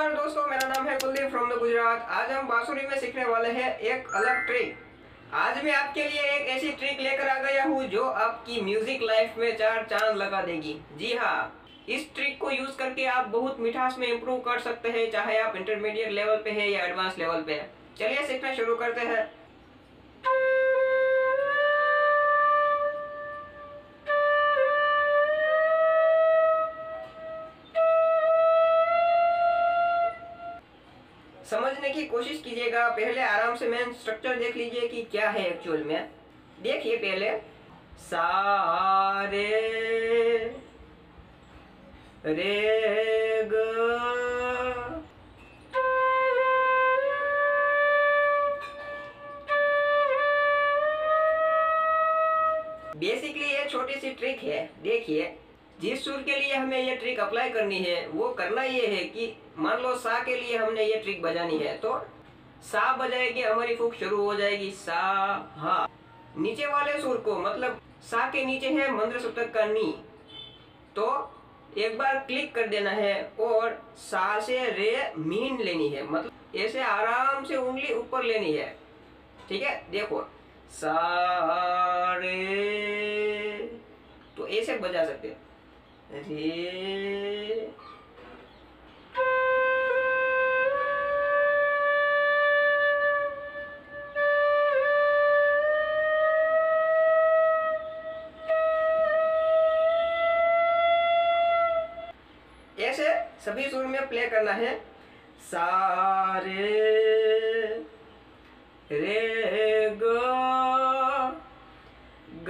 नमस्कार दोस्तों, मेरा नाम है कुलदीप फ्रॉम द गुजरात। आज हम बांसुरी में सीखने वाले हैं एक अलग ट्रिक। आज मैं आपके लिए एक ऐसी ट्रिक लेकर आ गया हूँ जो आपकी म्यूजिक लाइफ में चार चांद लगा देगी। जी हाँ, इस ट्रिक को यूज करके आप बहुत मिठास में इम्प्रूव कर सकते हैं, चाहे आप इंटरमीडिएट लेवल पे है या एडवांस लेवल पे है। चलिए सीखना शुरू करते हैं। समझने की कोशिश कीजिएगा। पहले आराम से मेन स्ट्रक्चर देख लीजिए कि क्या है एक्चुअल में। देखिए पहले सा रे ग। बेसिकली ये छोटी सी ट्रिक है। देखिए, जिस सुर के लिए हमें ये ट्रिक अप्लाई करनी है वो करना ये है कि मान लो सा के लिए हमने ये ट्रिक बजानी है, तो सा बजाएगी, हमारी फूक शुरू हो जाएगी सा हा। नीचे वाले सुर को, मतलब सा के नीचे है मंद्र सप्तक का नी, तो एक बार क्लिक कर देना है और सा से रे मीन लेनी है, मतलब ऐसे आराम से उंगली ऊपर लेनी है। ठीक है, देखो सा रे, तो ऐसे बजा सकते हैं रे। ऐसे सभी सुर में प्ले करना है। सा रे ग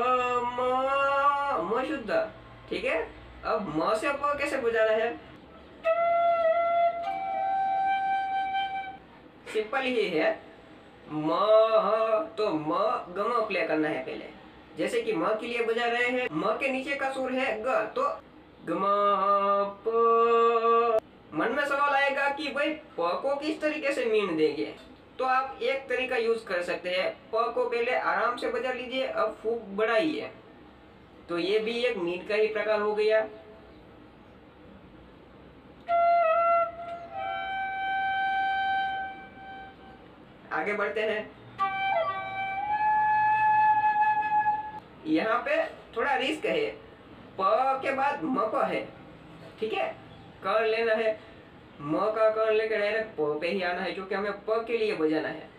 म शुद्ध। ठीक है, अब म से प कैसे बजाना है, सिंपल ही है। म, तो म गम प्ले करना है पहले। जैसे कि म के लिए बजा रहे हैं, म के नीचे का सुर है ग, तो गम प। मन में सवाल आएगा कि भाई प को किस तरीके से मीन देंगे, तो आप एक तरीका यूज कर सकते हैं। प को पहले आराम से बजा लीजिए, अब फूक बढ़ाइए, तो ये भी एक मीन का ही प्रकार हो गया। आगे बढ़ते हैं। यहाँ पे थोड़ा रिस्क है, प के बाद म प है। ठीक है, कर्ण लेना है, म का कर्ण लेकर डायरेक्ट प पे ही आना है, क्योंकि हमें प के लिए बजाना है।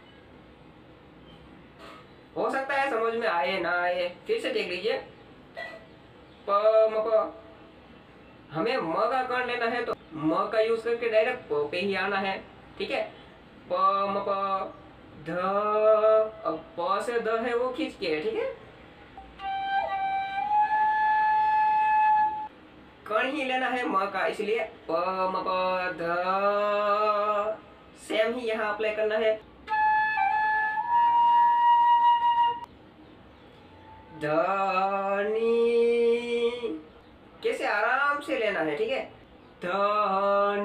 हो सकता है समझ में आए ना आए, फिर से देख लीजिए। प म प, हमें म का कर्ण लेना है, तो म का यूज करके डायरेक्ट प पे ही आना है। ठीक है, प म प ध, अब प से द है वो खींच के। ठीक है, कर्ण ही लेना है म का, इसलिए प म प ध। सेम ही यहाँ अप्लाई करना है। ध नी, कैसे आराम से लेना है। ठीक है, ध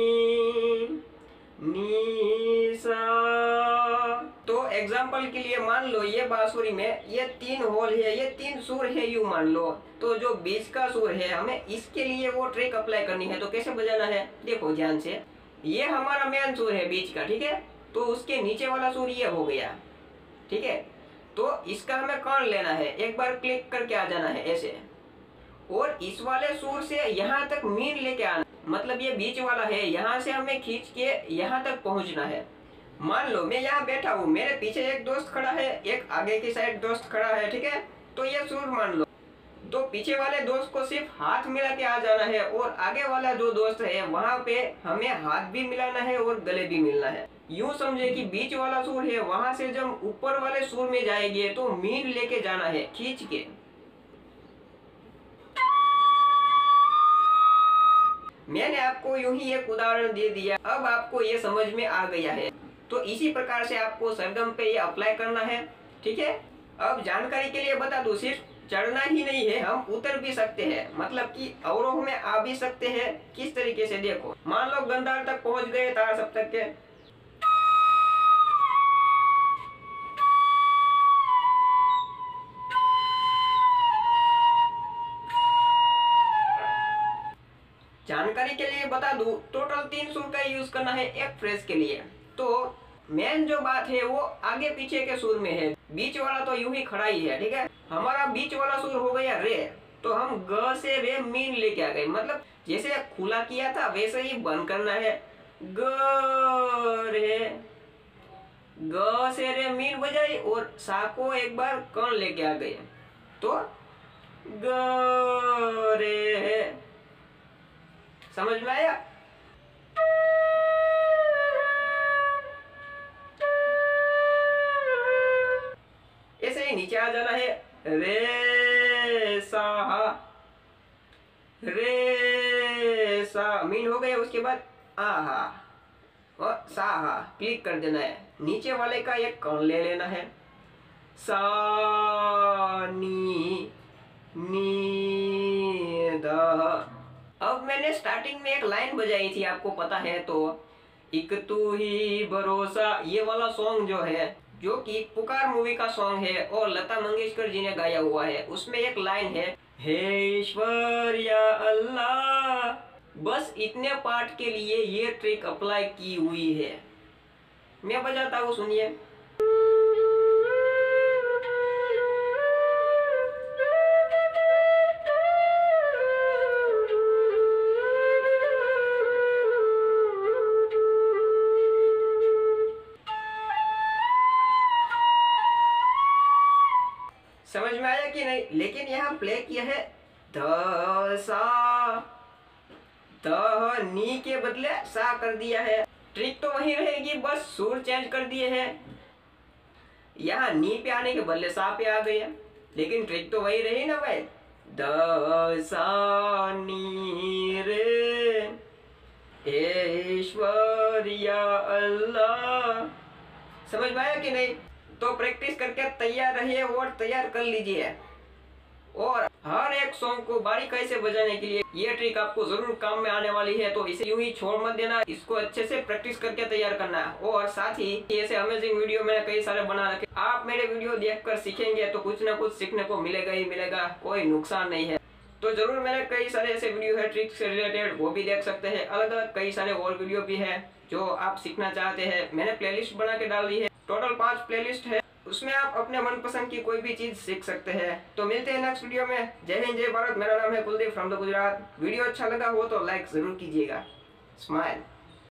नी सा। तो एग्जाम्पल के लिए मान लो ये बांसुरी में ये तीन होल है, ये तीन सुर है, यूं मान लो। तो जो बीच का सुर है, हमें इसके लिए वो ट्रिक अप्लाई करनी है। तो कैसे बजाना है, देखो ध्यान से। ये हमारा मेन सुर है बीच का। ठीक है, तो उसके नीचे वाला सुर ये हो गया। ठीक है, तो इसका हमें कर्ण लेना है, एक बार क्लिक करके आ जाना है ऐसे, और इस वाले सुर से यहाँ तक मीन लेके आना, मतलब ये बीच वाला है, यहाँ से हमें खींच के यहाँ तक पहुंचना है। मान लो मैं यहाँ बैठा हूँ, मेरे पीछे एक दोस्त खड़ा है, एक आगे की साइड दोस्त खड़ा है। ठीक है, तो ये सुर मान लो, तो पीछे वाले दोस्त को सिर्फ हाथ मिला के आ जाना है, और आगे वाला जो दोस्त है वहां पे हमें हाथ भी मिलाना है और गले भी मिलना है। यूं समझे कि बीच वाला सुर है, वहां से जब ऊपर वाले सुर में जाएंगे तो मीन लेके जाना है खींच के। मैंने आपको यूं ही एक उदाहरण दे दिया, अब आपको ये समझ में आ गया है। तो इसी प्रकार से आपको सरगम पे ये अप्लाई करना है। ठीक है, अब जानकारी के लिए बता दूं, सिर्फ चढ़ना ही नहीं है, हम उतर भी सकते हैं, मतलब कि अवरोह में आ भी सकते हैं। किस तरीके से, देखो मान लो गंधार तक पहुंच गए तार सप्तक के, जानकारी के लिए बता दूं, टोटल 3 सुर का यूज करना है एक फ्रेज के लिए। तो मेन जो बात है वो आगे पीछे के सुर में है, बीच वाला तो यूं ही खड़ा ही है, ठीक है। हमारा बीच वाला सुर हो गया रे, तो हम ग से रे मीन लेके आ गए, मतलब जैसे खुला किया था वैसे ही बंद करना है। ग रे, ग से रे मीन बजाई और सा को एक बार कण लेके आ गए, तो ग रे। समझ में आया? ऐसे ही नीचे आ जाना है, रे सा, रे सा मीन हो गया। उसके बाद आहा और साहा क्लिक कर देना है। नीचे वाले का एक कण ले लेना है, सा नी नी द। अब मैंने स्टार्टिंग में एक लाइन बजाई थी, आपको पता है तो, एक तू ही भरोसा, ये वाला सॉन्ग जो है, जो कि पुकार मूवी का सॉन्ग है और लता मंगेशकर जी ने गाया हुआ है। उसमें एक लाइन है, हे ईश्वर या अल्लाह। बस इतने पार्ट के लिए ये ट्रिक अप्लाई की हुई है। मैं बजाता हूँ, सुनिए। समझ में आया कि नहीं? लेकिन यहाँ प्ले किया है ध सा, ध नी के बदले सा कर दिया है। ट्रिक तो वही रहेगी, बस सुर चेंज कर दिए हैं। यहाँ नी पे आने के बदले सा पे आ गए, लेकिन ट्रिक तो वही रही ना भाई, ध सा नी रे, ईश्वर या अल्लाह। समझ में आया कि नहीं? तो प्रैक्टिस करके तैयार रहिए और तैयार कर लीजिए। और हर एक सॉन्ग को बारीकाई से बजाने के लिए ये ट्रिक आपको जरूर काम में आने वाली है, तो इसे यूं ही छोड़ मत देना, इसको अच्छे से प्रैक्टिस करके तैयार करना है। और साथ ही ऐसे अमेजिंग वीडियो मैंने कई सारे बना रखे, आप मेरे वीडियो देखकर सीखेंगे तो कुछ ना कुछ सीखने को मिलेगा ही मिलेगा, कोई नुकसान नहीं है। तो जरूर मैंने कई सारे ऐसे वीडियो है ट्रिक से रिलेटेड, वो भी देख सकते हैं। अलग अलग कई सारे और वीडियो भी है जो आप सीखना चाहते हैं, मैंने प्लेलिस्ट बना के डाल दी है। टोटल 5 प्लेलिस्ट है, उसमें आप अपने मनपसंद की कोई भी चीज सीख सकते हैं। तो मिलते हैं नेक्स्ट वीडियो में। जय हिंद, जय भारत। मेरा नाम है Kuldeep from the Gujarat. Video अच्छा लगा हो तो लाइक जरूर कीजिएगा। स्माइल।